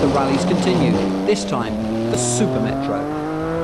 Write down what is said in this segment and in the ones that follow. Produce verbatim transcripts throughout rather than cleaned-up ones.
the rallies continue, this time the Super Metro.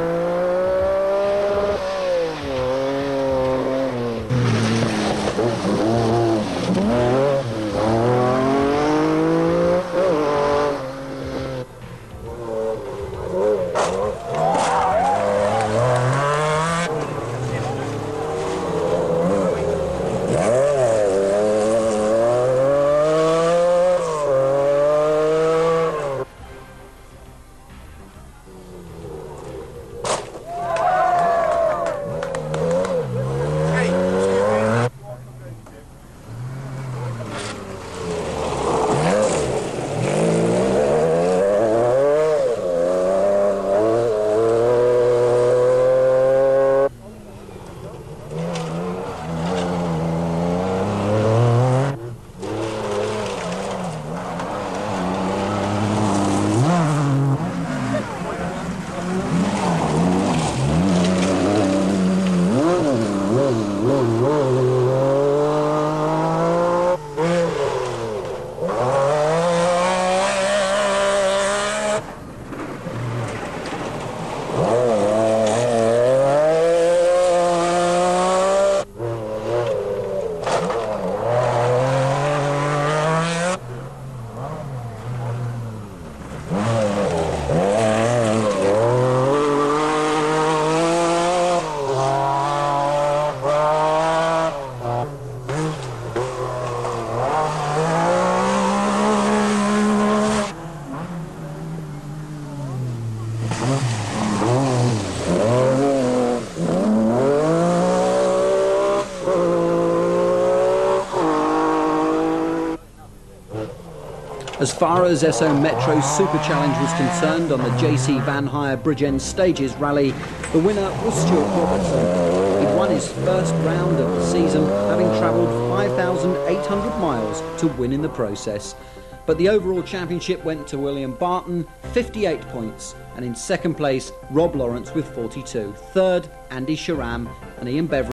As far as Esso Metro's Super Challenge was concerned on the J C Vanhire Bridgend Stages rally, the winner was Stuart Robertson. He'd won his first round of the season, having travelled five thousand eight hundred miles to win in the process. But the overall championship went to William Barton, fifty-eight points, and in second place, Rob Lawrence with forty-two. Third, Andy Sharam and Ian Beveridge.